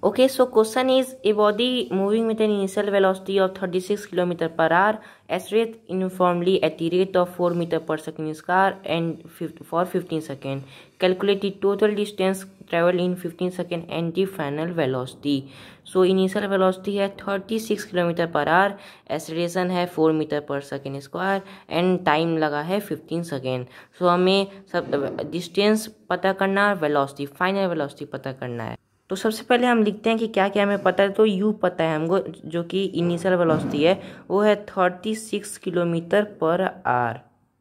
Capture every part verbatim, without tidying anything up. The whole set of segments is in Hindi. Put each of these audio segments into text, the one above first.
Okay, so question is a body moving with an initial velocity of thirty-six kilometers per hour accelerates uniformly at the rate of four meters per second square and for fifteen seconds. Calculate the total distance traveled in fifteen seconds and the final velocity. So initial velocity है thirty-six kilometre per hour, acceleration है four metre per second square and time लगा है fifteen सेकेंड. सो हमें सब डिस्टेंस पता करना है, वेलोसिटी फाइनल वेलोसिटी पता करना है. तो सबसे पहले हम लिखते हैं कि क्या क्या हमें पता है. तो यू पता है हमको, जो कि इनिशियल वेलोसिटी है वो है छत्तीस किलोमीटर पर आवर.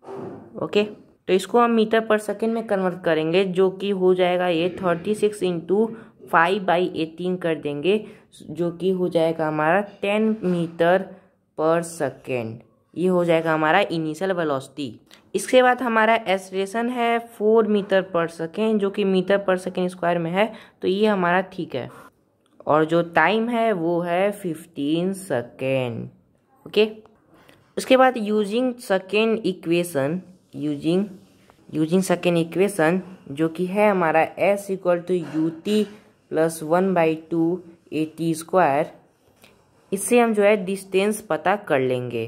ओके, तो इसको हम मीटर पर सेकेंड में कन्वर्ट करेंगे, जो कि हो जाएगा ये thirty six into five by eighteen कर देंगे, जो कि हो जाएगा हमारा टेन मीटर पर सेकेंड. ये हो जाएगा हमारा इनिशियल वेलोसिटी. इसके बाद हमारा एक्सेलरेशन है फोर मीटर पर सेकेंड, जो कि मीटर पर सेकेंड स्क्वायर में है, तो ये हमारा ठीक है. और जो टाइम है वो है फिफ्टीन सेकेंड. ओके, उसके बाद using second equation using using second equation जो कि है हमारा S equal to U T plus one by two A T square, इससे हम जो है डिस्टेंस पता कर लेंगे.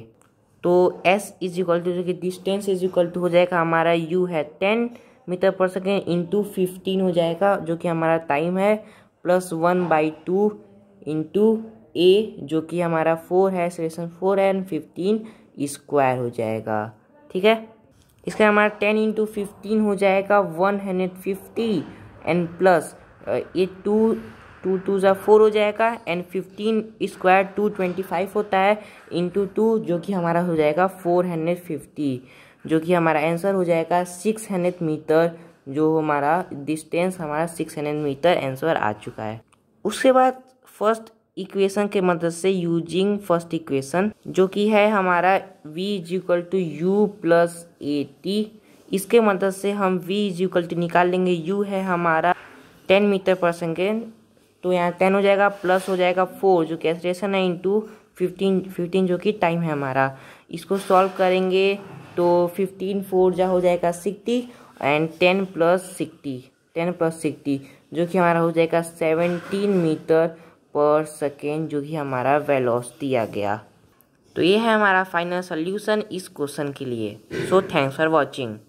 तो s इज इक्वल टू, जो कि डिस्टेंस इज इक्वल टू हो जाएगा हमारा u है ten metre per second into fifteen हो जाएगा, जो कि हमारा टाइम है, plus one by two into A, जो कि हमारा फोर है, एक्सेलरेशन फोर है, एंड फिफ्टीन स्क्वायर हो जाएगा. ठीक है, इसका हमारा टेन इंटू फिफ्टीन हो जाएगा one hundred fifty and plus ये टू टू टू ज़ा फोर हो जाएगा and fifteen square two twenty five होता है इंटू टू, जो कि हमारा हो जाएगा फोर हंड्रेड फिफ्टी, जो कि हमारा आंसर हो जाएगा सिक्स हंड्रेड मीटर. जो हमारा डिस्टेंस हमारा सिक्स हंड्रेड मीटर आंसर आ चुका है. उसके बाद फर्स्ट इक्वेशन के मदद से यूजिंग फर्स्ट इक्वेशन जो कि है हमारा v is equal to U plus A T, इसके मदद से हम v इज इक्वल टू निकाल लेंगे. u है हमारा टेन मीटर पर सेकेंड, तो यहाँ टेन हो जाएगा, प्लस हो जाएगा फोर जो कि एक्सेलरेशन है, इंटू फिफ्टीन फिफ्टीन जो कि टाइम है हमारा. इसको सॉल्व करेंगे तो फिफ्टीन फोर जा हो जाएगा sixty and ten plus sixty ten plus sixty जो कि हमारा हो जाएगा सेवनटीन मीटर पर सेकेंड, जो कि हमारा वेलोसिटी आ गया. तो ये है हमारा फाइनल सोल्यूशन इस क्वेश्चन के लिए. So thanks for watching.